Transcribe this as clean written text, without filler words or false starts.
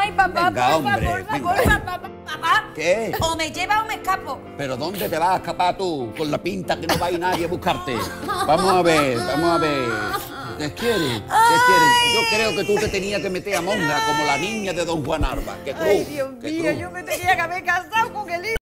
Ay, papá, Venga, porfa, hombre, porfa, venga. porfa, papá. ¿Qué? O me lleva o me escapo. ¿Pero dónde te vas a escapar tú? Con la pinta que no va a ir nadie a buscarte. Vamos a ver, vamos a ver. ¿Qué quieres? ¿Qué quieres? Yo creo que tú te tenías que meter a monja como la niña de Don Juan Alba. ¡Qué cruz! Ay, Dios qué mío, cruz. yo me tenía que haber casado con el hijo.